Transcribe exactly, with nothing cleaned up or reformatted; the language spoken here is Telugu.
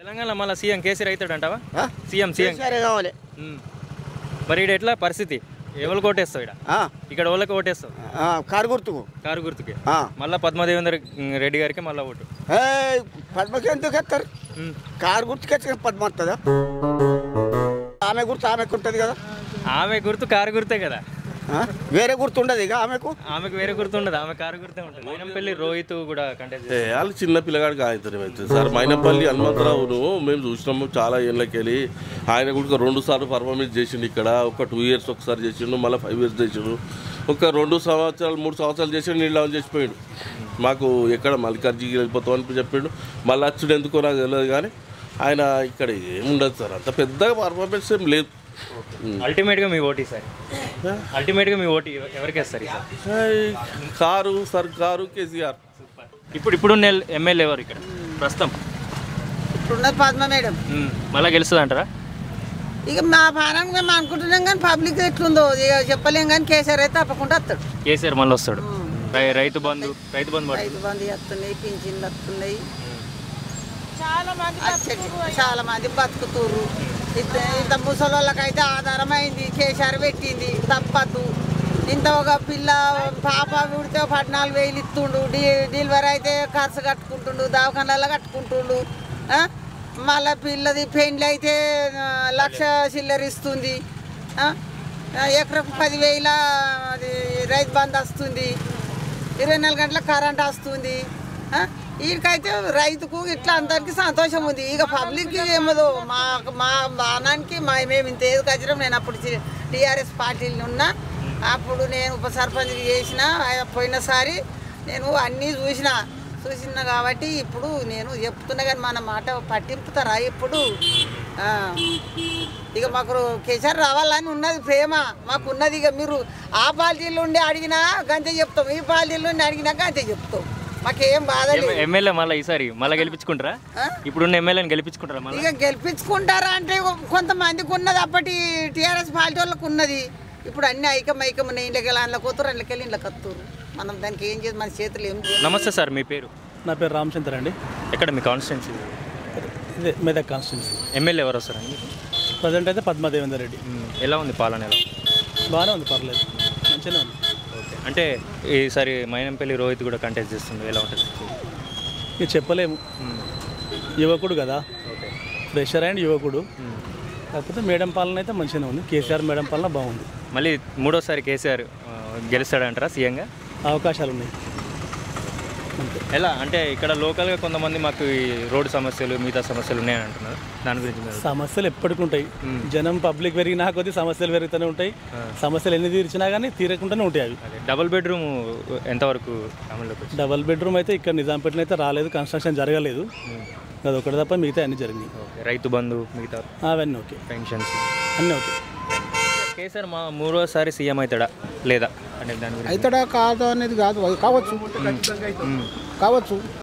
తెలంగాణ మళ్ళీ సీఎం కేసీఆర్ అవుతాడు అంటావా? సీఎం సీఎం కావాలి. మరి ఇక్కడ ఎట్లా పరిస్థితి? ఎవరు ఓటేస్తావు ఇక్కడ? ఇక్కడ వాళ్ళకి ఓటేస్తావు? కారు గుర్తుకు. కారు గుర్తుకి మళ్ళీ పద్మదేవేందర్ రెడ్డి గారికి మళ్ళీ ఓటు. పద్మకి ఎందుకు ఎత్తారు? కారు గుర్తుకి పద్మ వస్తుందా? ఆమె గుర్తు ఆమెకు ఉంటుంది కదా. ఆమె గుర్తు కారు గుర్తే కదా, వేరే గుర్తు ఉండదు ఇక ఆమెకు. ఆమెకు వేరే గుర్తు ఉండదు, ఆమె కారు గుర్తే ఉంటుంది. మైనంపల్లి రోహిత్ కూడా కంటెస్ట్ వాళ్ళు చిన్న పిల్లగాడికి ఆయన అవుతుంది సార్. మైనంపల్లి హనుమంతరావును మేము చూసినాము చాలా ఏళ్ళకి వెళ్ళి. ఆయన కూడా రెండు సార్లు పర్ఫార్మెన్స్ చేసిండు ఇక్కడ. ఒక టూ ఇయర్స్ ఒకసారి చేసిండు, మళ్ళీ ఫైవ్ ఇయర్స్ చేసిండు. ఒక రెండు సంవత్సరాలు మూడు సంవత్సరాలు చేసి నీళ్ళు ఆన్ చేసిపోయాడు. మాకు ఎక్కడ మల్లికార్జుకి వెళ్ళిపోతాం అని చెప్పిండు. మళ్ళీ వచ్చుడు ఎందుకో నాకు తెలియదు, కానీ ఆయన ఇక్కడ ఏముండదు సార్, అంత పెద్దగా పర్ఫార్మెన్స్ ఏం లేదు. అల్టిమేట్గా మీ ఓటు సార్, అల్టిమేట్గా మీ ఓటు ఎవరికి వేస్తారు? Car sir, car KCR. ఇప్పుడు ఇప్పుడున్న ఎమ్మెల్యే ఎవరు ఇక్కడ ప్రస్తుతం? ఇప్పుడున్నది పద్మ మేడం. మళ్ళీ గెలుస్తుంది అంటారా? ఇక మా పాలన మేము అనుకుంటున్నాం, కానీ పబ్లిక్ ఎట్లుందో ఇక చెప్పలేం. కానీ కేసీఆర్ అయితే తప్పకుండా వస్తాడు. కేసీఆర్ మళ్ళీ వస్తాడు. రైతు బంధు రైతు బంధు రైతు బంధు వస్తున్నాయి, పింఛన్లు వస్తున్నాయి, చాలా మంది చాలా మంది బతుకుతుర్రు. ఇంత ఇంత ముసలోళ్ళకైతే ఆధారమైంది, కేసీఆర్ పెట్టింది తప్పదు. ఇంత ఒక పిల్ల పాప పుడితే పద్నాలుగు వేలు ఇస్తుండు, డీ డెలివరీ అయితే ఖర్చు కట్టుకుంటుండు, దవాఖానాలలో కట్టుకుంటుండు. మళ్ళీ పిల్లది పెండ్లి అయితే లక్ష చిల్లర ఇస్తుంది. ఎకరకు పదివేల అది రైతు బంధు వస్తుంది, ఇరవై నాలుగు గంటల కరెంట్ వస్తుంది. వీడికైతే రైతుకు ఇట్లా అందరికీ సంతోషం ఉంది. ఇక పబ్లిక్కి ఏమదో మా మా బాణానికి మా మేము ఇంత ఏది కచ్చినాం. నేను అప్పుడు టీఆర్ఎస్ పార్టీలు ఉన్నా, అప్పుడు నేను ఉప సర్పంచ్ చేసిన. పోయినసారి నేను అన్నీ చూసిన చూసిన కాబట్టి ఇప్పుడు నేను చెప్తున్నా, కానీ మన మాట పట్టింపుతారా ఇప్పుడు? ఇక మాకు కేసీఆర్ రావాలని ఉన్నది ప్రేమ మాకు ఉన్నది. ఇక మీరు ఆ పార్టీలు ఉండి అడిగినా గంతే చెప్తాం, ఈ పార్టీలు ఉండి అడిగినా గంతే చెప్తాం. మాకేం బాధ లేదు. ఎమ్మెల్యే మళ్ళీ ఈసారి మళ్ళీ గెలిపించుకుంటారా? ఇప్పుడున్న ఎమ్మెల్యేని గెలిపించుకుంటారా? ఇక గెలిపించుకుంటారా అంటే కొంతమందికి ఉన్నది, అప్పటి టీఆర్ఎస్ పార్టీ వాళ్ళకు ఉన్నది. ఇప్పుడు అన్ని ఐకం ఐకం ఉన్నాయి. ఇంట్లోకి వెళ్ళి అందులోకి పోతారు, అందులోకి వెళ్ళి ఇంట్లోకి వస్తారు. మనం దానికి ఏం చేసి మన చేతులు ఏం. నమస్తే సార్, మీ పేరు? నా పేరు రామచంద్ర అండి. ఎక్కడ మీ కాన్స్టిట్యున్సీ? ఇదే మెదక్ కాన్స్టిట్యున్సీ. ఎమ్మెల్యే ఎవరు వస్తారండి? ప్రజెంట్ అయితే పద్మదేవేందర్ రెడ్డి. ఎలా ఉంది పాలన? ఎలా బాగానే ఉంది, పర్లేదు, మంచిగానే ఉంది. ఓకే, అంటే ఈసారి మైనంపల్లి రోహిత్ కూడా కంటెస్ట్ చేస్తుంది, ఎలా ఉంటుంది? ఇక చెప్పలేము, యువకుడు కదా, ఫ్రెషర్ అండ్ యువకుడు. కాకపోతే మేడం పాలన అయితే మంచిగానే ఉంది. కేసీఆర్ మేడం పాలన బాగుంది. మళ్ళీ మూడోసారి కేసీఆర్ గెలుస్తాడంటారా సీఎంగా? అవకాశాలు ఉన్నాయి. ఎలా అంటే ఇక్కడ లోకల్గా కొంతమంది మాకు ఈ రోడ్డు సమస్యలు మిగతా సమస్యలు ఉన్నాయని అంటున్నారు, దాని గురించి? సమస్యలు ఎప్పటికి ఉంటాయి. జనం పబ్లిక్ పెరిగినా కొద్ది సమస్యలు పెరుగుతూనే ఉంటాయి. సమస్యలు ఎన్ని తీర్చినా కానీ తీరకుండానే ఉంటాయి అవి. డబుల్ బెడ్రూమ్ ఎంతవరకు అమలులోకి? డబుల్ బెడ్రూమ్ అయితే ఇక్కడ నిజాంపేటలో అయితే రాలేదు, కన్స్ట్రక్షన్ జరగలేదు. అది ఒకటి తప్ప మిగతా అన్ని జరిగినాయి. రైతు బంధు మిగతా అవన్నీ ఓకే, పెన్షన్స్ అన్నీ ఓకే. కేసీఆర్ మా మూడోసారి సీఎం అవుతాడా లేదా అంటే దాని గురించి? అవుతాడా కాదు అనేది కాదు, కావచ్చు కావచ్చు